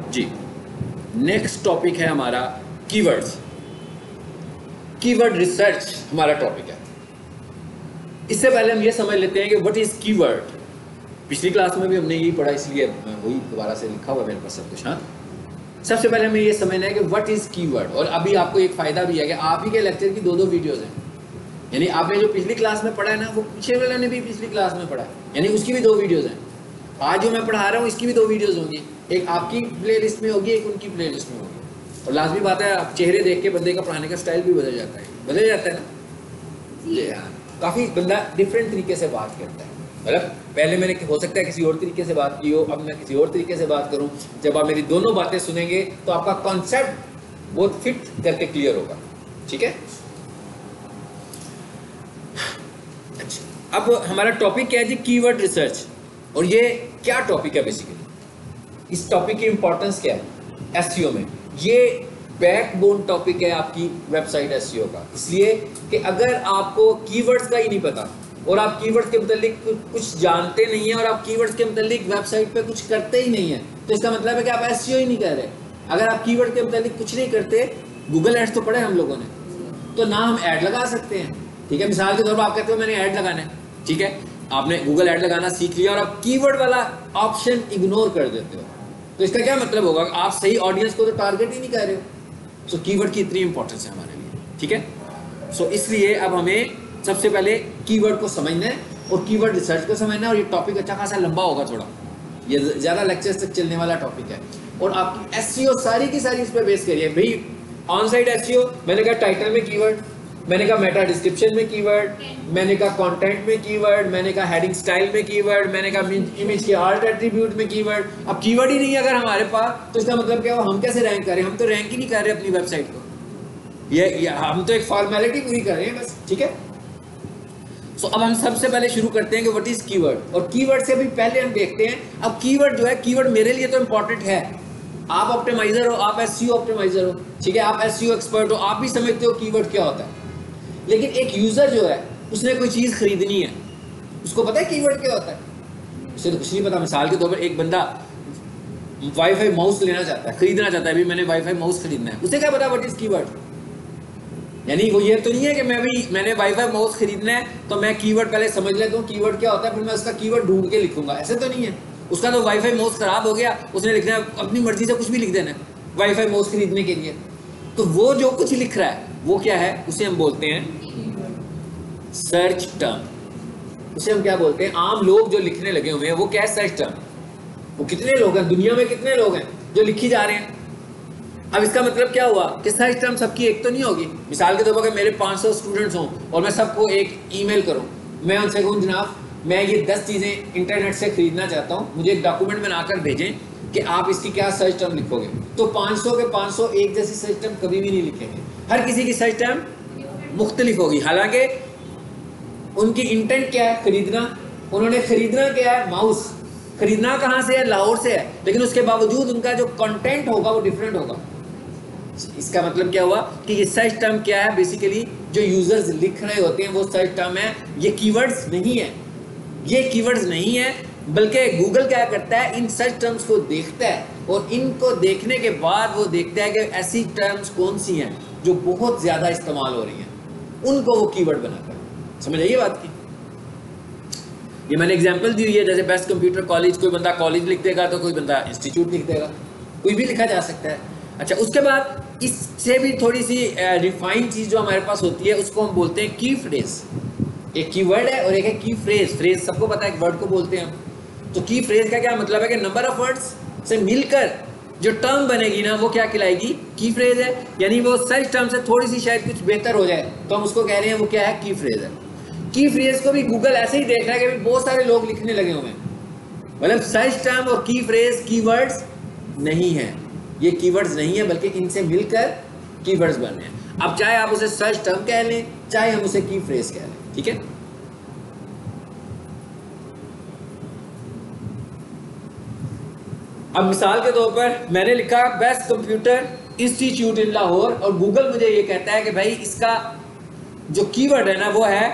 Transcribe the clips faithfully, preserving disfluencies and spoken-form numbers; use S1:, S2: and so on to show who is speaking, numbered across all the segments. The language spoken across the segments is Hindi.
S1: जी नेक्स्ट टॉपिक है हमारा कीवर्ड्स। कीवर्ड रिसर्च हमारा टॉपिक है। इससे पहले हम ये समझ लेते हैं कि व्हाट इज कीवर्ड। पिछली क्लास में भी हमने यही पढ़ा, इसलिए वही दोबारा से लिखा हुआ मेरे पास सब कुछ। हाँ, सबसे पहले हमें ये समझना है कि व्हाट इज कीवर्ड। और अभी आपको एक फायदा भी है कि आप ही के लेक्चर की दो दो वीडियोस हैं, यानी आपने जो पिछली क्लास में पढ़ा है ना, वो पीछे वाले ने भी पिछली क्लास में पढ़ा है, यानी उसकी भी दो वीडियोस हैं। आज जो मैं पढ़ा रहा हूँ इसकी भी दो वीडियोस होंगी, एक आपकी प्लेलिस्ट में होगी, एक उनकी प्लेलिस्ट में होगी। और लाजमी बात है, आप चेहरे देख के बंदे का पढ़ाने का स्टाइल भी बदल जाता है, बदल जाता है ना जी। हाँ, काफ़ी बंदा डिफरेंट तरीके से बात करता है। मतलब पहले मैंने हो सकता है किसी और तरीके से बात की हो, अब मैं किसी और तरीके से बात करूं। जब आप मेरी दोनों बातें सुनेंगे तो आपका कॉन्सेप्ट बहुत फिट करके क्लियर होगा। ठीक है, अच्छा, अब हमारा टॉपिक क्या है जी? Keyword research. और ये क्या टॉपिक है बेसिकली? इस टॉपिक की इंपॉर्टेंस क्या है एसईओ में? ये बैकबोन टॉपिक है आपकी वेबसाइट एसईओ का, इसलिए कि अगर आपको कीवर्ड्स का ही नहीं पता और आप कीवर्ड्स के मतलब कुछ जानते नहीं हैं और आप कीवर्ड्स के मतलब वेबसाइट पे कुछ करते ही नहीं है, तो इसका मतलब है कि आप एसईओ ही नहीं कर रहे। अगर आप कीवर्ड के मतलब कुछ नहीं करते, गूगल एड्स तो पढ़े हम लोगों ने, तो ना हम ऐड लगा सकते हैं। ठीक है, मिसाल के तौर पर आप कहते हो मैंने ऐड लगाना है, ठीक है, आपने गूगल ऐड लगाना सीख लिया और आप कीवर्ड वाला ऑप्शन इग्नोर कर देते हो, तो इसका क्या मतलब होगा? आप सही ऑडियंस को तो टारगेट ही नहीं कर रहे हो। सो कीवर्ड की इतनी इंपॉर्टेंस है हमारे लिए। ठीक है, सो इसलिए अब हमें सबसे पहले कीवर्ड को समझना है और कीवर्ड रिसर्च को समझना है। और ये टॉपिक अच्छा खासा लंबा होगा थोड़ा, ये ज़्यादा लेक्चर्स तक चलने वाला टॉपिक है। और आपकी एसईओ सारी की सारी इस पर बेस करिए भाई। ऑन साइट एसईओ मैंने कहा टाइटल में कीवर्ड, मैंने कहा मेटा डिस्क्रिप्शन में कीवर्ड, मैंने कहा कंटेंट में कीवर्ड, मैंने कहा हेडिंग स्टाइल में कीवर्ड, मैंने कहा इमेज के आर्ट एट्रीब्यूट में कीवर्ड। अब कीवर्ड ही नहीं है अगर हमारे पास, तो इसका मतलब क्या हुआ? हम कैसे रैंक करें? हम तो रैंक ही नहीं कर रहे अपनी वेबसाइट को, ये, ये हम तो एक फॉर्मेलिटी पूरी कर रहे हैं बस। ठीक है, सो so, अब हम सबसे पहले शुरू करते हैं कि व्हाट इज कीवर्ड। और कीवर्ड से भी पहले हम देखते हैं, अब कीवर्ड जो है, कीवर्ड मेरे लिए तो इंपॉर्टेंट है। आप ऑप्टिमाइजर हो, आप एसईओ ऑप्टिमाइजर हो, ठीक है, आप एसईओ एक्सपर्ट हो, आप भी समझते हो कीवर्ड क्या होता है। लेकिन एक यूजर जो है, उसने कोई चीज खरीदनी है, उसको पता है कीवर्ड क्या होता है? उसे तो कुछ नहीं पता। मिसाल के तौर पर एक बंदा वाईफाई माउस लेना चाहता है, खरीदना चाहता है, अभी मैंने वाईफाई माउस खरीदना है, उसे क्या पता व्हाट इज कीवर्ड? यानी वो ये तो नहीं है कि मैं भी मैंने वाईफाई माउस खरीदना है तो मैं कीवर्ड पहले समझ लेता हूँ कीवर्ड क्या होता है, फिर मैं उसका कीवर्ड ढूंढ के लिखूंगा, ऐसे तो नहीं है। उसका तो वाईफाई माउस खराब हो गया, उसने लिखना है, अपनी मर्जी से कुछ भी लिख देना है वाईफाई माउस खरीदने के लिए। तो वो जो कुछ लिख रहा है वो क्या है? उसे हम बोलते हैं सर्च टर्म। उसे हम क्या बोलते हैं? आम लोग जो लिखने लगे हुए हैं वो क्या है? Search term. वो कितने लोग हैं दुनिया में, कितने लोग हैं जो लिखी जा रहे हैं? अब इसका मतलब क्या हुआ कि सर्च टर्म सबकी एक तो नहीं होगी। मिसाल के तौर पर मेरे पाँच सौ स्टूडेंट्स हों और मैं सबको एक ईमेल करूं, मैं उनसे कहूं जनाब मैं ये दस चीज़ें इंटरनेट से खरीदना चाहता हूं, मुझे एक डॉक्यूमेंट बनाकर भेजें कि आप इसकी क्या सर्च टर्म लिखोगे, तो पाँच सौ के पाँच सौ एक जैसी सर्च टर्म कभी भी नहीं लिखेंगे। हर किसी की सर्च टर्म मुख्तलिफ होगी। हालांकि उनकी इंटेंट क्या है? खरीदना। उन्होंने खरीदना क्या है? माउस। खरीदना कहाँ से है? लाहौर से है, लेकिन उसके बावजूद उनका जो कंटेंट होगा वो डिफरेंट होगा। इसका मतलब क्या हुआ कि ये सर्च टर्म क्या है? बेसिकली जो यूजर्स लिख रहे होते हैं वो सर्च टर्म है, ये कीवर्ड्स नहीं है। ये कीवर्ड्स नहीं है, बल्कि गूगल क्या करता है? इन सर्च टर्म्स को देखता है और इनको देखने के बाद वो देखता है कि ऐसी टर्म्स कौन सी हैं जो बहुत ज्यादा इस्तेमाल हो रही हैं, उनको वो कीवर्ड बनाता है। समझ आइए बात की? ये मैंने एग्जांपल दी हुई है, जैसे बेस्ट कंप्यूटर कॉलेज, कोई बंदा कॉलेज लिख देगा तो कोई बंदा इंस्टीट्यूट लिख देगा, कोई भी लिखा जा सकता है। अच्छा, उसके बाद इससे भी थोड़ी सी रिफाइंड चीज़ जो हमारे पास होती है उसको हम बोलते हैं की फ्रेज। एक कीवर्ड है और एक है की फ्रेज। फ्रेज सबको पता है, एक वर्ड को बोलते हैं हम। तो की फ्रेज का क्या मतलब है कि नंबर ऑफ वर्ड्स से मिलकर जो टर्म बनेगी ना वो क्या कहलाएगी? की फ्रेज है। यानी वो सर्च टर्म से थोड़ी सी शायद कुछ बेहतर हो जाए तो हम उसको कह रहे हैं वो क्या है? की फ्रेज है। की फ्रेज को भी गूगल ऐसे ही देख रहा है कि बहुत सारे लोग लिखने लगे हुए हैं। मतलब सर्च टर्म और की फ्रेज कीवर्ड्स नहीं है, ये कीवर्ड्स नहीं है, बल्कि इनसे मिलकर कीवर्ड्स बन रहे हैं। अब चाहे आप उसे सर्च टर्म कह लें, चाहे हम उसे की फ्रेज कह लें, ठीक है। अब मिसाल के तौर पर मैंने लिखा best computer institute in Lahore और गूगल मुझे ये कहता है कि भाई इसका जो कीवर्ड है ना वो है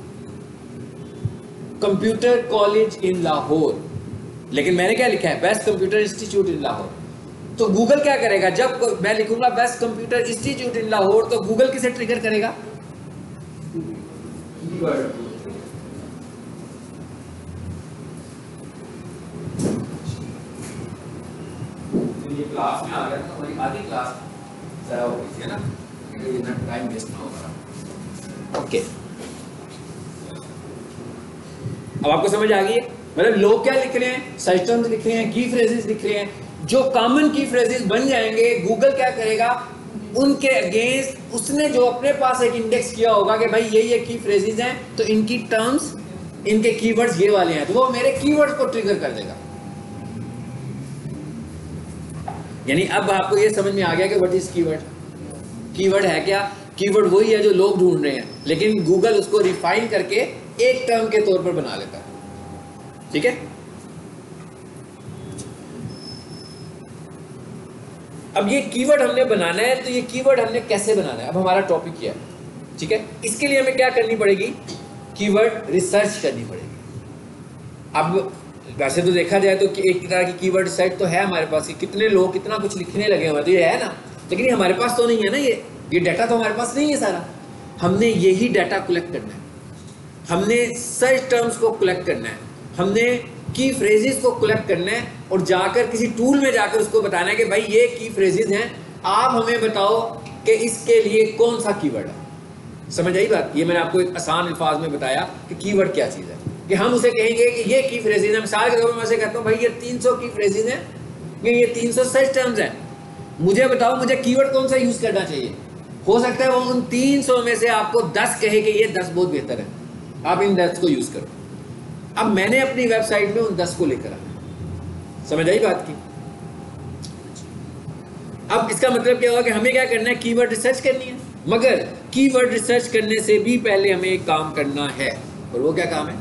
S1: कंप्यूटर कॉलेज इन लाहौर, लेकिन मैंने क्या लिखा है? Best computer institute in Lahore. तो गूगल क्या करेगा, जब मैं लिखूंगा best computer institute in Lahore, तो गूगल किसे ट्रिगर करेगा? ये क्लास में आ गया था, हमारी आधी क्लास ज़रा हो गई थी ना, इतना टाइम वेस्ट ना होगा। ओके, अब आपको समझ आ गई है? मतलब लोग क्या लिख रहे हैं, सर्च टर्म्स लिख रहे हैं, की फ्रेजेस लिख रहे हैं, जो कॉमन की फ्रेजेस बन जाएंगे, गूगल क्या करेगा, उनके अगेंस्ट उसने जो अपने पास एक इंडेक्स किया होगा कि भाई ये ये की फ्रेजेस हैं, तो इनकी टर्म्स, इनके कीवर्ड्स ये वाले हैं, तो वो मेरे कीवर्ड्स को ट्रिगर कर देगा। यानी अब आपको ये समझ में आ गया कि व्हाट इज कीवर्ड। कीवर्ड है क्या? कीवर्ड वही है जो लोग ढूंढ रहे हैं, लेकिन गूगल उसको रिफाइन करके एक टर्म के तौर पर बना लेता है। ठीक है, अब ये कीवर्ड हमने बनाना है, तो ये कीवर्ड हमने कैसे बनाना है, अब हमारा टॉपिक क्या है। ठीक है, इसके लिए हमें क्या करनी पड़ेगी, कीवर्ड रिसर्च करनी पड़ेगी। अब वैसे तो देखा जाए तो एक तरह की कीवर्ड रिसर्च तो है हमारे पास, कि कितने लोग कितना कुछ लिखने लगे हुए, तो ये है ना, लेकिन ये हमारे पास तो नहीं है ना, ये ये डाटा तो हमारे पास नहीं है सारा। हमने यही डाटा कलेक्ट करना है, हमने सर्च टर्म्स को कलेक्ट करना है, हमने की फ्रेजेस को कलेक्ट करना है, और जाकर किसी टूल में जाकर उसको बताना है कि भाई ये की फ्रेजेस हैं, आप हमें बताओ कि इसके लिए कौन सा कीवर्ड है। समझ आई बात? ये मैंने आपको एक आसान अल्फाज में बताया कि कीवर्ड क्या चीज़ है, कि हम उसे कहेंगे कि ये की फ्रेजेस हैं। मिसाल के तौर पर मैं उसे कहता हूँ भाई ये तीन सौ की फ्रेजेस हैं, ये ये तीन सौ सर्च टर्म्स हैं, मुझे बताओ मुझे कीवर्ड कौन सा यूज़ करना चाहिए। हो सकता है वो उन तीन सौ में से आपको दस कहे कि ये दस बहुत बेहतर है, आप इन दस को यूज़ करो। अब मैंने अपनी वेबसाइट में उन दस को लेकर आना। समझ आई बात की? अब इसका मतलब क्या होगा कि हमें क्या करना है, कीवर्ड रिसर्च करनी है, मगर कीवर्ड रिसर्च करने से भी पहले हमें एक काम करना है, और वो क्या काम है?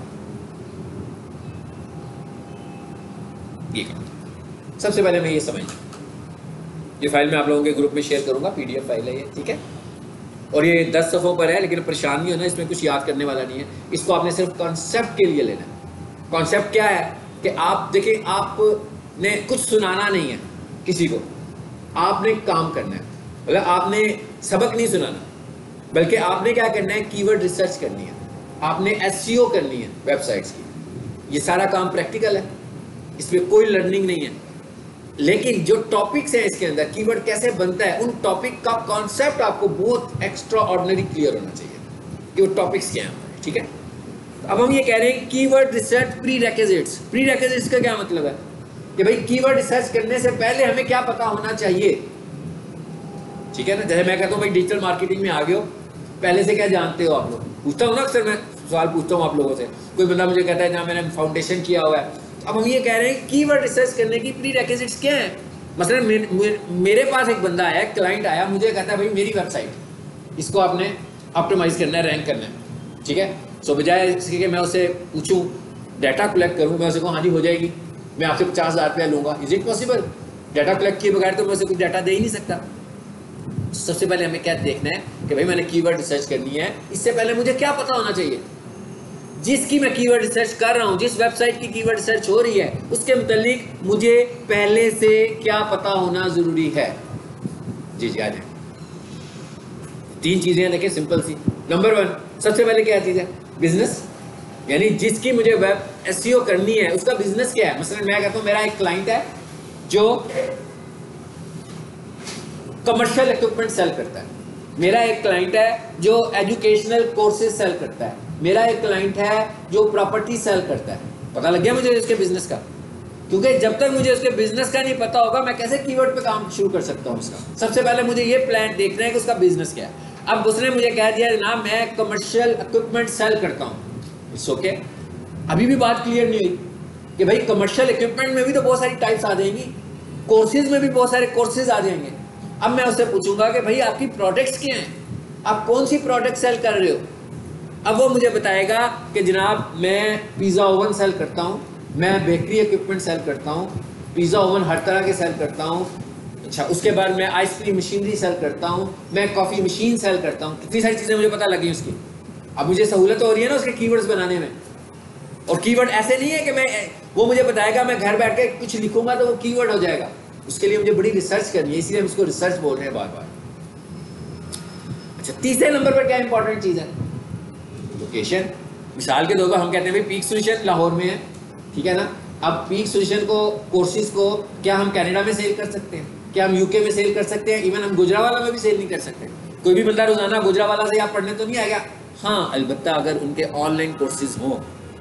S1: ये काम सबसे पहले मैं ये समझ, ये फाइल मैं आप लोगों के ग्रुप में शेयर करूंगा, पीडीएफ फाइल है ये, ठीक है, और ये दस सफ़ों पर है, लेकिन परेशान नहीं होना, इसमें कुछ याद करने वाला नहीं है, इसको आपने सिर्फ कॉन्सेप्ट के लिए लेना है। कॉन्सेप्ट क्या है कि आप देखिए, आपने कुछ सुनाना नहीं है किसी को, आपने काम करना है, मतलब आपने सबक नहीं सुनाना, बल्कि आपने क्या करना है, कीवर्ड रिसर्च करनी है, आपने एसईओ करनी है वेबसाइट्स की। ये सारा काम प्रैक्टिकल है, इसमें कोई लर्निंग नहीं है, लेकिन जो टॉपिक्स हैं इसके अंदर, कीवर्ड कैसे बनता है, उन टॉपिक का कॉन्सेप्ट आपको बहुत एक्स्ट्रा ऑर्डिनरी क्लियर होना चाहिए कि वो टॉपिक्स क्या हैं। ठीक है, अब हम ये कह रहे हैं keyword research prerequisites. Prerequisites का क्या मतलब है कि भाई कीवर्ड रिसर्च करने से पहले हमें क्या पता होना चाहिए। ठीक है ना, जैसे मैं कहता हूँ भाई डिजिटल मार्केटिंग में आ गए हो, पहले से क्या जानते हो आप लोग, पूछता हूँ ना अक्सर, मैं सवाल पूछता हूँ आप लोगों से, कोई बंदा मुझे कहता है जहाँ मैंने फाउंडेशन किया हुआ है। अब हम ये कह रहे हैं कीवर्ड रिसर्च करने की प्री रेक्विजिट्स क्या है। मसलन मेरे, मेरे, मेरे पास एक बंदा आया, क्लाइंट आया, मुझे कहता है भाई मेरी वेबसाइट, इसको आपने ऑप्टिमाइज करना है, रैंक करना है। ठीक है, सो बजाय इसके कि मैं उसे पूछूं, डाटा कलेक्ट करूं, मैं उसे कहूँ हाँ जी हो जाएगी, मैं आपसे पचास हज़ार रुपया लूँगा, is it possible? Data collect किए बगैर तो मैं उसे कुछ डाटा दे ही नहीं सकता। सबसे पहले हमें क्या देखना है कि भाई मैंने कीवर्ड रिसर्च करनी है, इससे पहले मुझे क्या पता होना चाहिए, जिसकी मैं कीवर्ड रिसर्च कर रहा हूँ, जिस वेबसाइट की कीवर्ड रिसर्च हो रही है, उसके मुतालिक मुझे पहले से क्या पता होना ज़रूरी है। जी जी आ जाए, तीन चीज़ें हैं, देखिए सिंपल सी। नंबर वन, सबसे पहले क्या चीज़ है, बिजनेस, यानी जिसकी मुझे वेब एसईओ करनी है उसका बिजनेस क्या है। मसलन मैं कहता हूँ मेरा एक क्लाइंट है जो कमर्शियल इक्विपमेंट सेल करता है, मेरा एक क्लाइंट है जो एजुकेशनल कोर्सेज सेल करता है, मेरा एक क्लाइंट है जो प्रॉपर्टी सेल करता है। पता लग गया मुझे उसके बिजनेस का, क्योंकि जब तक मुझे उसके बिजनेस का नहीं पता होगा मैं कैसे कीवर्ड पे काम शुरू कर सकता हूँ उसका। सबसे पहले मुझे ये प्लान देखना है कि उसका बिजनेस क्या है। अब उसने मुझे कह दिया जनाब मैं कमर्शियल इक्विपमेंट सेल करता हूँ, इट्स ओके, अभी भी बात क्लियर नहीं हुई कि भाई कमर्शियल इक्विपमेंट में भी तो बहुत सारी टाइप्स आ जाएंगी, कोर्सेज में भी बहुत सारे कोर्सेज आ जाएंगे। अब मैं उससे पूछूंगा कि भाई आपकी प्रोडक्ट्स क्या हैं, आप कौन सी प्रोडक्ट सेल कर रहे हो। अब वो मुझे बताएगा कि जनाब मैं पिज़्ज़ा ओवन सेल करता हूँ, मैं बेकरी इक्विपमेंट सेल करता हूँ, पिज़्ज़ा ओवन हर तरह के सेल करता हूँ, अच्छा उसके बाद मैं आइसक्रीम मशीनरी सेल करता हूँ, मैं कॉफ़ी मशीन सेल करता हूँ। कितनी सारी चीज़ें मुझे पता लगी उसकी। अब मुझे सहूलत हो रही है ना उसके कीवर्ड्स बनाने में। और कीवर्ड ऐसे नहीं है कि मैं, वो मुझे बताएगा मैं घर बैठ के कुछ लिखूंगा तो वो कीवर्ड हो जाएगा, उसके लिए मुझे बड़ी रिसर्च करनी है, इसीलिए हम इसको रिसर्च बोल रहे हैं बार बार। अच्छा, तीसरे नंबर पर क्या इंपॉर्टेंट चीज़ है? लोकेशन। मिसाल के तौर पर हम कहते हैं भाई पीक सॉल्यूशन लाहौर में है, ठीक है ना। अब पीक सॉल्यूशन को, कोर्सेज को क्या हम कनाडा में सेल कर सकते हैं? क्या हम यूके में सेल कर सकते हैं? इवन हम गुजरावाला में भी सेल नहीं कर सकते। कोई भी बंदा रोजाना गुजरावाला से आप पढ़ने तो नहीं आएगा। हाँ, अलबत्ता अगर उनके ऑनलाइन कोर्सेज हों,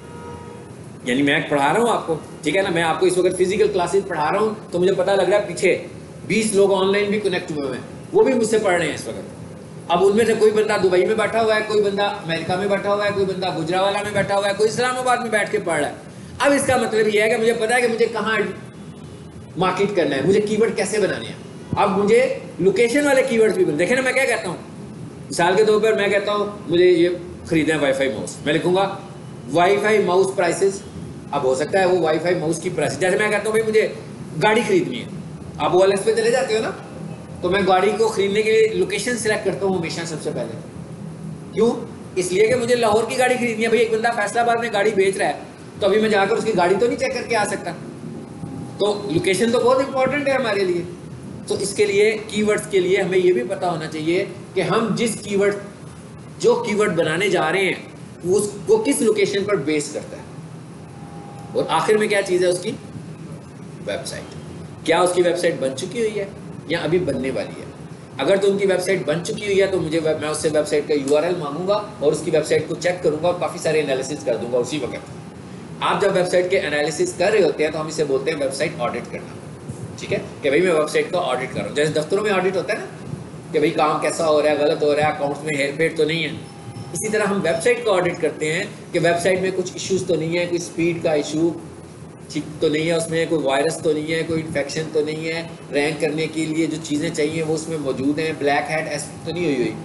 S1: यानी मैं पढ़ा रहा हूँ आपको, ठीक है ना, मैं आपको इस वक्त फिजिकल क्लासेस पढ़ा रहा हूँ तो मुझे पता लग रहा है पीछे बीस लोग ऑनलाइन भी कनेक्ट हुए हैं, वो भी मुझसे पढ़ रहे हैं इस वक्त। अब उनमें से कोई बंदा दुबई में बैठा हुआ है, कोई बंदा अमेरिका में बैठा हुआ है, कोई बंदा गुजरावाला में बैठा हुआ है, कोई इस्लामाबाद में बैठ के पढ़ रहा है। अब इसका मतलब यह है कि मुझे पता है कि मुझे कहाँ मार्केट करना है, मुझे कीवर्ड कैसे बनाने हैं। अब मुझे लोकेशन वाले कीवर्ड्स भी बने। देखें ना, मैं क्या कहता हूँ, मिसाल के तौर पर मैं कहता हूँ मुझे ये खरीदना है वाईफाई माउस, मैं लिखूंगा वाईफाई माउस प्राइसेस। अब हो सकता है वो वाईफाई माउस की प्राइस, जैसे मैं कहता हूँ भाई मुझे गाड़ी खरीदनी है, आप ओ एल एक्स पे चले जाते हो ना, तो मैं गाड़ी को खरीदने के लिए लोकेशन सिलेक्ट करता हूँ हमेशा सबसे पहले। क्यों? इसलिए कि मुझे लाहौर की गाड़ी खरीदनी है। भाई एक बंदा फैसलाबाद में गाड़ी बेच रहा है, तो अभी मैं जाकर उसकी गाड़ी तो नहीं चेक करके आ सकता। तो लोकेशन तो बहुत इंपॉर्टेंट है हमारे लिए। तो इसके लिए कीवर्ड्स के लिए हमें ये भी पता होना चाहिए कि हम जिस कीवर्ड जो कीवर्ड बनाने जा रहे हैं वो वो किस लोकेशन पर बेस करता है। और आखिर में क्या चीज़ है उसकी? वेबसाइट। क्या उसकी वेबसाइट बन चुकी हुई है या अभी बनने वाली है? अगर तो उनकी वेबसाइट बन चुकी हुई है तो मुझे मैं उससे वेबसाइट का यू आर एल मांगूंगा और उसकी वेबसाइट को चेक करूंगा और काफ़ी सारे एनालिसिस कर दूंगा उसी वक्त। आप जब वेबसाइट के एनालिसिस कर रहे होते हैं तो हम इसे बोलते हैं वेबसाइट ऑडिट करना, ठीक है, कि भाई मैं वेबसाइट का ऑडिट कर रहा हूँ। जैसे दफ्तरों में ऑडिट होता है ना कि भाई काम कैसा हो रहा है, गलत हो रहा है, अकाउंट्स में हेर फेर तो नहीं है। इसी तरह हम वेबसाइट का ऑडिट करते हैं कि वेबसाइट में कुछ इश्यूज तो नहीं है, कोई स्पीड का इशू ठीक तो नहीं है, उसमें कोई वायरस तो नहीं है, कोई इन्फेक्शन तो नहीं है, रैंक करने के लिए जो चीज़ें चाहिए वो उसमें मौजूद हैं, ब्लैक हैट ऐसी तो नहीं हुई हुई।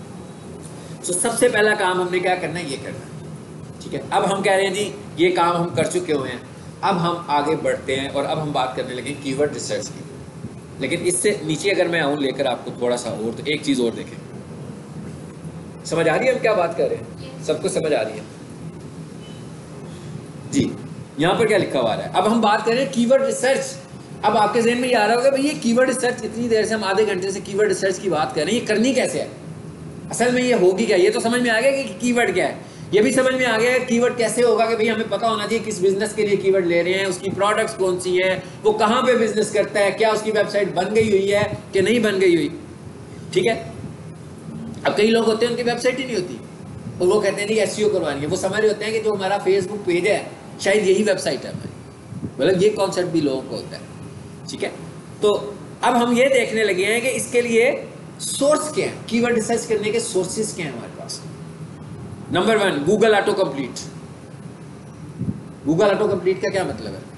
S1: तो सबसे पहला काम हमने क्या करना है, ये करना है, ठीक है। अब हम कह रहे हैं जी ये काम हम कर चुके हुए हैं, अब हम आगे बढ़ते हैं और अब हम बात करने लगे कीवर्ड रिसर्च की। लेकिन इससे नीचे अगर मैं आऊँ लेकर आपको थोड़ा सा और, तो एक चीज़ और देखें। समझ आ रही है हम क्या बात कर रहे हैं? सबको समझ आ रही है जी? यहाँ पर क्या लिखा हुआ है? अब हम बात कर रहे हैं कीवर्ड रिसर्च। अब आपके जहन में ये आ रहा होगा भाई ये कीवर्ड रिसर्च, इतनी देर से हम आधे घंटे से कीवर्ड रिसर्च की बात कर रहे हैं, ये करनी कैसे है, असल में ये होगी क्या? ये तो समझ में आ गया कि कीवर्ड क्या है, ये भी समझ में आ गया कीवर्ड कैसे होगा कि भाई हमें पता होना चाहिए किस बिजनेस के लिए कीवर्ड ले रहे हैं, उसकी प्रोडक्ट्स कौन सी है, वो कहाँ पे बिजनेस करता है, क्या उसकी वेबसाइट बन गई हुई है कि नहीं बन गई हुई, ठीक है। अब कई लोग होते हैं उनकी वेबसाइट ही नहीं होती और वो कहते हैं नहीं एसईओ करवानी है। वो समझ रहे होते हैं कि जो हमारा फेसबुक पेज है शायद यही वेबसाइट है हमारी, मतलब ये कॉन्सेप्ट भी लोगों को होता है, ठीक है। तो अब हम ये देखने लगे हैं कि इसके लिए सोर्स क्या है, कीवर्ड रिसर्च करने के सोर्सेज क्या है हमारे पास। Number one, Google autocomplete. Google autocomplete का क्या मतलब है?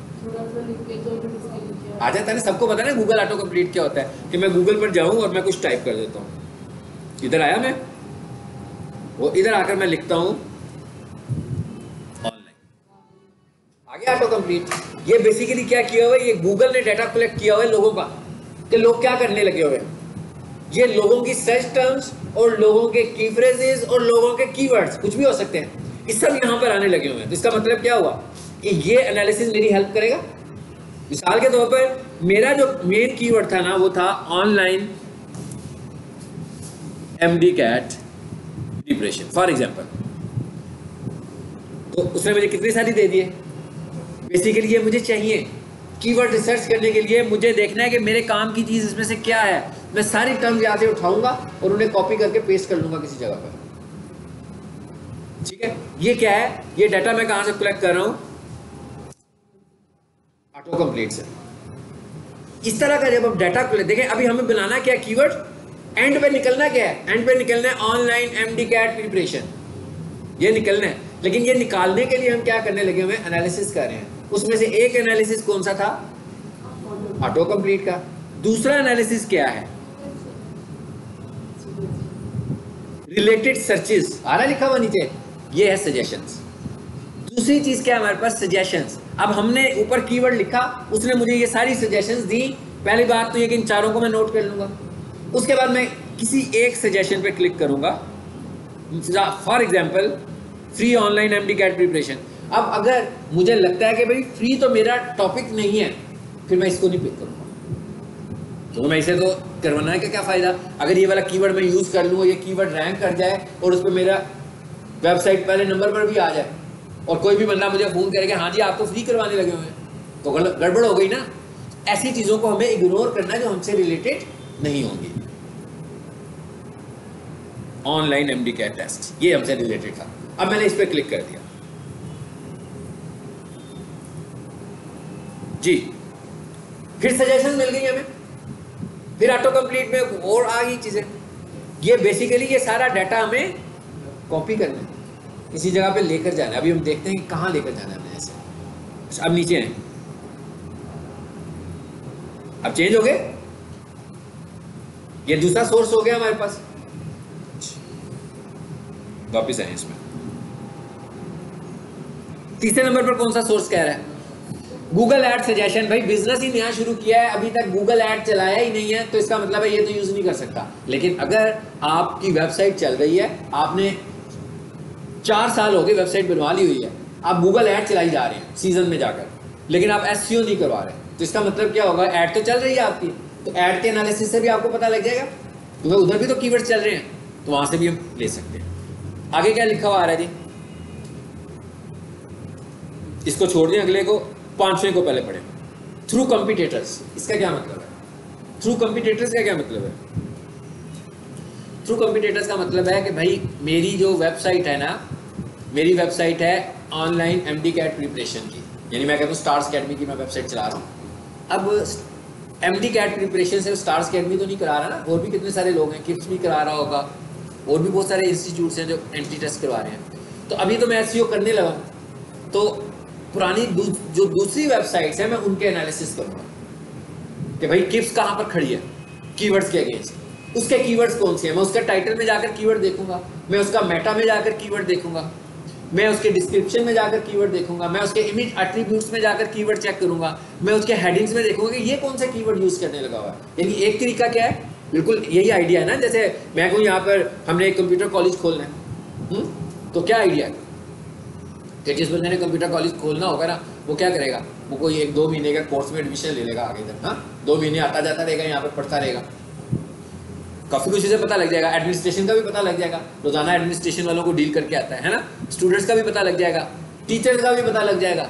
S1: आ जाता है ना, सबको पता है ना गूगल ऑटो कंप्लीट क्या होता है, कि मैं गूगल पर जाऊं और मैं कुछ टाइप कर देता हूं, इधर आया मैं, वो इधर आकर मैं लिखता हूं ऑनलाइन, आ गया ऑटो कंप्लीट। ये बेसिकली क्या किया हुआ है, ये गूगल ने डाटा कलेक्ट किया हुआ है लोगों का कि लोग क्या करने लगे हुए हैं। ये लोगों की सर्च टर्म्स और लोगों के की फ्रेजेस और लोगों के कीवर्ड्स कुछ भी हो सकते हैं, इस सब यहां पर आने लगे हुए हैं। तो इसका मतलब क्या हुआ कि ये एनालिसिस मेरी हेल्प करेगा। मिसाल के तौर पर मेरा जो मेन कीवर्ड था ना वो था online MD CAT preparation for example, तो उसने मुझे कितनी सारी दे दिए। बेसिकली ये मुझे चाहिए कीवर्ड रिसर्च करने के लिए, मुझे देखना है कि मेरे काम की चीज इसमें से क्या है। मैं सारी टर्म्स यहाँ से उठाऊंगा और उन्हें कॉपी करके पेस्ट कर लूंगा किसी जगह पर, ठीक है। ये क्या है, ये डाटा मैं कहां से कलेक्ट कर रहा हूं, ऑटो कंप्लीट से। इस तरह का जब आप डाटा कलेक्ट, देखें अभी हमें बनाना क्या, कीवर्ड, एंड पे निकलना क्या है, एंड पे निकलना है ऑनलाइन एमडी कैट प्रिपरेशन, ये निकलना है। लेकिन ये निकालने के लिए हम क्या करने लगे हुए, एनालिसिस कर रहे हैं। उसमें से एक एनालिसिस कौन सा था, ऑटो कंप्लीट का। दूसरा एनालिसिस क्या है, रिलेटेड सर्चेस, आ रहा लिखा हुआ नीचे, ये है सजेशंस। दूसरी चीज क्या है हमारे पास, सजेशंस। अब हमने ऊपर कीवर्ड लिखा, उसने मुझे ये सारी सजेशंस दी। पहली बात तो ये कि इन चारों को मैं नोट कर लूंगा, उसके बाद मैं किसी एक सजेशन पे क्लिक करूंगा, for example free online MD CAT preparation. अब अगर मुझे लगता है कि भाई फ्री तो मेरा टॉपिक नहीं है, फिर मैं इसको नहीं पिक करूंगा, तो मैं इसे तो करवाना है, क्या फ़ायदा अगर ये वाला कीवर्ड मैं यूज़ कर लूँ, ये कीवर्ड रैंक कर जाए और उस पर मेरा वेबसाइट पहले नंबर पर भी आ जाए और कोई भी बंदा मुझे फ़ोन करेगा हाँ जी आप तो फ्री करवाने लगे हुए हैं, तो गड़बड़ हो गई ना। ऐसी चीज़ों को हमें इग्नोर करना है जो हमसे रिलेटेड नहीं होंगी। ऑनलाइन एमडी कैट टेस्ट ये हमसे रिलेटेड था। अब मैंने इस पर क्लिक कर दिया जी, फिर सजेशन मिल गई हमें, फिर ऑटो कंप्लीट में और आ गई चीजें। ये बेसिकली ये सारा डाटा हमें कॉपी करना है, किसी जगह पे लेकर जाना है। अभी हम देखते हैं कि कहाँ लेकर जाना है ऐसे। अब नीचे हैं, अब चेंज हो गए, ये दूसरा सोर्स हो गया हमारे पास। वापिस आए इसमें, तीसरे नंबर पर कौन सा सोर्स कह रहा है? Google ad suggestion. भाई बिजनेस ही नया शुरू किया है, अभी तक गूगल एड चलाया ही नहीं है, तो इसका मतलब है ये तो यूज नहीं कर सकता। लेकिन अगर आपकी वेबसाइट चल रही है, आपने चार साल हो गए वेबसाइट बनवा ली हुई है, आप गूगल एड चलाई जा रहे हैं सीजन में जाकर, लेकिन आप एसईओ नहीं करवा रहे, तो इसका मतलब क्या होगा? एड तो चल रही है आपकी, तो एड के एनालिसिस से भी आपको पता लग जाएगा, तो उधर भी तो कीवर्ड चल रहे हैं, तो वहां से भी हम ले सकते हैं। आगे क्या लिखा हुआ आ रहा है जी? इसको छोड़ दें, अगले को, पांचवें को पहले पढ़ें। थ्रू कंपटीटर्स, इसका क्या मतलब है? थ्रू कंपटीटर्स का क्या मतलब है? थ्रू कंपटीटर्स का मतलब है कि भाई मेरी जो वेबसाइट है ना, मेरी वेबसाइट है ऑनलाइन एमडी कैट प्रिपरेशन की, यानी मैं कहता हूँ स्टार्स अकेडमी की मैं वेबसाइट चला रहा हूँ। अब एमडी कैट प्रिपरेशन से स्टार्स अकेडमी तो नहीं करा रहा ना, और भी कितने सारे लोग हैं, किप्स भी करा रहा होगा, और भी बहुत सारे इंस्टीट्यूट्स हैं जो एंट्री टेस्ट करवा रहे हैं। तो अभी तो मैं एसईओ करने लगा, तो पुरानी दू, जो दूसरी वेबसाइट्स हैं मैं उनके एनालिसिस करूँगा कि भाई किप्स कहाँ पर खड़ी है कीवर्ड्स के अगेंस्ट, उसके कीवर्ड्स कौन से हैं। मैं उसका टाइटल में जाकर कीवर्ड देखूंगा, मैं उसका मेटा में जाकर कीवर्ड देखूंगा, मैं उसके डिस्क्रिप्शन में जाकर कीवर्ड देखूंगा, मैं उसके इमेज एट्रीब्यूट्स में जाकर कीवर्ड चेक करूंगा, मैं उसके हेडिंग्स में देखूंगा कि ये कौन सा कीवर्ड यूज करने लगा हुआ है। यानी एक तरीका क्या है, बिल्कुल यही आइडिया है ना। जैसे मैं कहूँ यहाँ पर हमने एक कंप्यूटर कॉलेज खोलना है, हुँ? तो क्या आइडिया है कि जिस बंदे ने कंप्यूटर कॉलेज खोलना होगा ना, वो क्या करेगा, वो कोई एक दो महीने का कोर्स में एडमिशन ले लेगा आगे तक, हाँ दो महीने आता जाता रहेगा, यहाँ पर पढ़ता रहेगा, काफ़ी कुछ चीज़ें पता लग जाएगा, एडमिनिस्ट्रेशन का भी पता लग जाएगा, रोजाना एडमिनिस्ट्रेशन वालों को डील करके आता है है ना, स्टूडेंट्स का भी पता लग जाएगा, टीचर्स का भी पता लग जाएगा,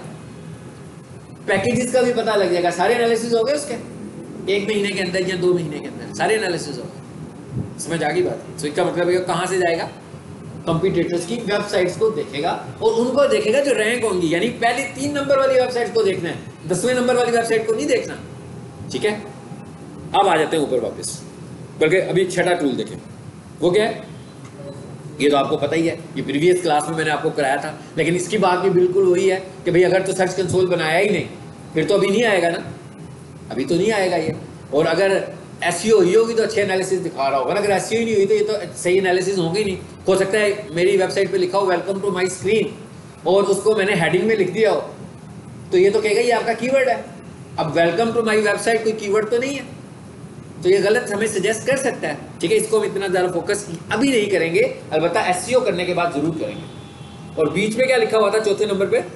S1: पैकेजेस का भी पता लग जाएगा। सारे एनालिसिस हो गए उसके एक महीने के अंदर या दो महीने के अंदर, सारे एनालिसिस हो गए। समझ आ गई बात? तो इसका मतलब है कहाँ से जाएगा, कंपटीटर्स की वेबसाइट्स को देखेगा और उनको देखेगा जो रैंक होंगी, यानी पहले तीन नंबर वाली वेबसाइट को देखना है, दसवें नंबर वाली वेबसाइट को नहीं देखना, ठीक है। अब आ जाते हैं ऊपर वापस, बल्कि अभी छठा टूल देखें, वो क्या है? ये तो आपको पता ही है, ये प्रीवियस क्लास में मैंने आपको कराया था, लेकिन इसकी बात भी बिल्कुल वही है कि भाई अगर तो सर्च कंसोल बनाया ही नहीं, फिर तो अभी नहीं आएगा ना, अभी तो नहीं आएगा ये। और अगर एसईओ हुई होगी तो अच्छे एनालिसिस दिखा रहा होगा ना, अगर एसईओ ही नहीं हुई तो ये तो सही एनालिसिस होंगे ही नहीं। हो सकता है मेरी वेबसाइट पे लिखा हो वेलकम टू माय स्क्रीन और उसको मैंने हेडिंग में लिख दिया हो, तो ये तो कहेगा ये आपका कीवर्ड है। अब वेलकम टू माय वेबसाइट कोई कीवर्ड तो नहीं है, तो ये गलत हमें सजेस्ट कर सकता है, ठीक है। इसको हम इतना ज़्यादा फोकस अभी नहीं करेंगे, अलबत्ता एसईओ करने के बाद जरूर करेंगे। और बीच में क्या लिखा हुआ था चौथे नंबर पे?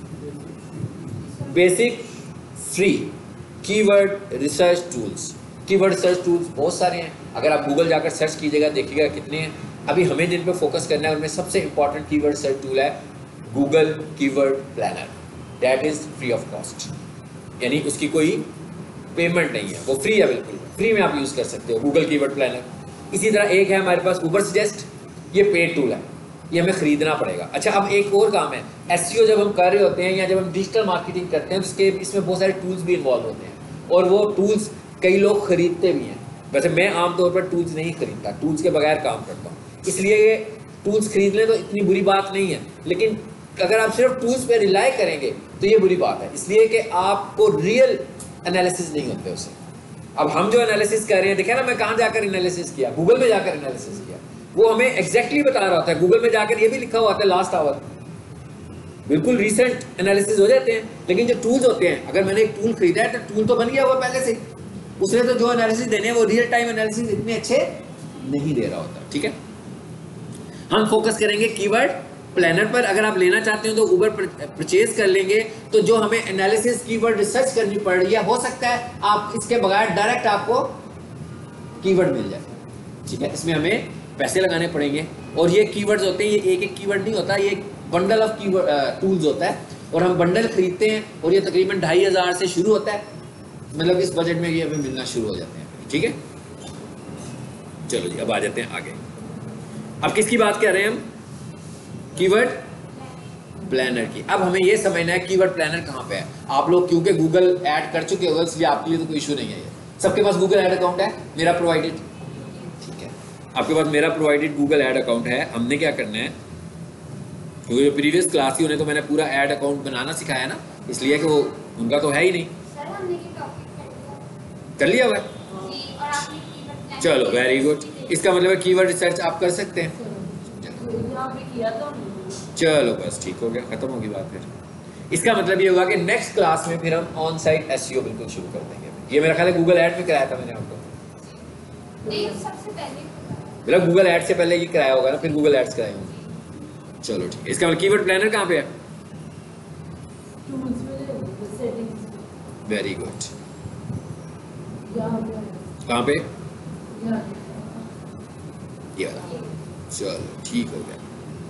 S1: Basic free keyword research tools. Keyword research tools बहुत सारे हैं, अगर आप गूगल जाकर सर्च कीजिएगा देखिएगा कितने हैं। अभी हमें जिन पे फोकस करना है उनमें सबसे इंपॉर्टेंट कीवर्ड रिसर्च टूल है Google keyword planner, that is free of cost, यानी उसकी कोई पेमेंट नहीं है, वो फ्री है, बिल्कुल फ्री में आप यूज़ कर सकते हो गूगल कीवर्ड प्लानर। इसी तरह एक है हमारे पास उबर सजेस्ट, ये पेड टूल है, ये हमें खरीदना पड़ेगा। अच्छा, अब एक और काम है, एसईओ जब हम कर रहे होते हैं या जब हम डिजिटल मार्केटिंग करते हैं तो इसके इसमें बहुत सारे टूल्स भी इन्वॉल्व होते हैं, और वो टूल्स कई लोग खरीदते भी हैं। वैसे मैं आमतौर पर टूल्स नहीं खरीदता, टूल्स के बगैर काम करता हूँ, इसलिए ये टूल्स खरीद लें तो इतनी बुरी बात नहीं है, लेकिन अगर आप सिर्फ टूल्स पे रिलाई करेंगे तो ये बुरी बात है, इसलिए कि आपको रियल एनालिसिस नहीं होते उससे। अब हम जो एनालिसिस कर रहे हैं, देखिए ना मैं कहाँ जाकर एनालिसिस किया, गूगल में जाकर एनालिसिस किया, वो हमें एग्जैक्टली बता रहा होता है। गूगल में जाकर ये भी लिखा हुआ होता है लास्ट आवर, बिल्कुल रिसेंट एनालिसिस हो जाते हैं। लेकिन जो टूल्स होते हैं, अगर मैंने एक टूल खरीदा है तो टूल तो बन गया हुआ पहले से, उसने तो जो एनालिसिस देने हैं वो रियल टाइम एनालिसिस इतने अच्छे नहीं दे रहा होता, ठीक है। हम फोकस करेंगे कीवर्ड प्लानर पर अगर आप लेना चाहते हो तो ऊबर परचेज कर लेंगे, तो जो हमें एनालिसिस कीवर्ड रिसर्च करनी पड़ रही है, हो सकता है आप इसके बगैर डायरेक्ट आपको कीवर्ड मिल जाए, ठीक है। इसमें हमें पैसे लगाने पड़ेंगे, और ये कीवर्ड्स होते हैं, ये एक एक कीवर्ड नहीं होता, ये एक बंडल ऑफ कीवर्ड टूल्स होता है, और हम बंडल खरीदते हैं, और ये तकरीबन ढाई हज़ार से शुरू होता है, मतलब इस बजट में ये हमें मिलना शुरू हो जाते हैं, ठीक है। चलो जी, अब आ जाते हैं आगे। अब किसकी बात कर रहे हैं हम? कीवर्ड प्लानर की। अब हमें ये समझना है कीवर्ड प्लानर कहाँ पे है। आप लोग क्योंकि गूगल ऐड कर चुके हो, इसलिए आपके लिए तो कोई इशू नहीं है। ये सबके पास गूगल ऐड अकाउंट है, मेरा प्रोवाइडेड, ठीक है। आपके पास मेरा प्रोवाइडेड गूगल ऐड अकाउंट है। हमने क्या करना है, क्योंकि प्रीवियस क्लास ही होने तो मैंने पूरा ऐड अकाउंट बनाना सिखाया ना, इसलिए कि वो उनका तो है ही नहीं। कर लिया हुआ है, चलो वेरी गुड। इसका मतलब है कीवर्ड रिसर्च आप कर सकते हैं। चलो बस ठीक हो गया, खत्म होगी बात। फिर इसका मतलब ये होगा कि नेक्स्ट क्लास में फिर हम ऑन साइट एसईओ बिल्कुल शुरू कर देंगे। ये मेरा ख्याल है गूगल ऐड में कराया था मैंने आपको, नहीं सबसे पहले मेरा गूगल ऐड से पहले ये कराया होगा ना, फिर गूगल एड्स कराए होंगे। चलो ठीक है। इसका मतलब कीवर्ड प्लानर कहाँ पे है? Very good. कहाँ पे? ये वाला। चलो ठीक हो गया।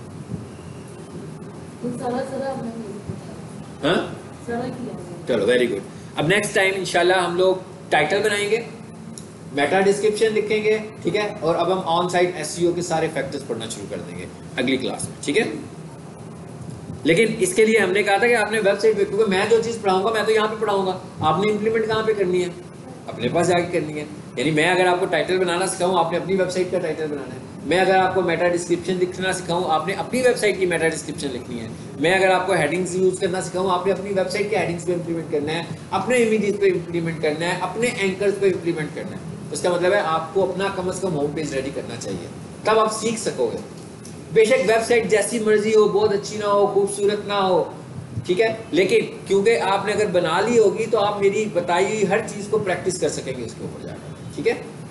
S1: हाँ चलो वेरी गुड। अब नेक्स्ट टाइम इंशाल्लाह हम लोग टाइटल बनाएंगे, मेटा डिस्क्रिप्शन लिखेंगे, ठीक है, और अब हम ऑन साइट एसईओ के सारे फैक्टर्स पढ़ना शुरू कर देंगे अगली क्लास में, ठीक है। लेकिन इसके लिए हमने कहा था कि आपने वेबसाइट पे, क्योंकि मैं जो चीज़ पढ़ाऊंगा मैं तो यहाँ पे पढ़ाऊंगा, आपने इंप्लीमेंट कहाँ पे करनी है? अपने पास जाके करनी है। यानी मैं अगर आपको टाइटल बनाना सिखाऊं, आपने अपनी वेबसाइट का टाइटल बनाना है। मैं अगर आपको मेटा डिस्क्रिप्शन लिखना सिखाऊं, आपने अपनी वेबसाइट की मेटा डिस्क्रिप्शन लिखनी है। मैं अगर आपको हेडिंग्स यूज करना सिखाऊं, आपने अपनी वेबसाइट के हेडिंग्स पे इंप्लीमेंट करना है, अपने इमेजेस पे इंप्लीमेंट करना है, अपने एंकर्स पे इंप्लीमेंट करना है। इसका मतलब है आपको अपना कम से कम होम पेज रेडी करना चाहिए, तब आप सीख सकोगे। बेशक वेबसाइट जैसी मर्जी हो, बहुत अच्छी ना हो, खूबसूरत ना हो, ठीक है, लेकिन क्योंकि आपने अगर बना ली होगी तो आप मेरी बताई हुई हर चीज़ को प्रैक्टिस कर सकेंगे उसके ऊपर जाकर, ठीक है।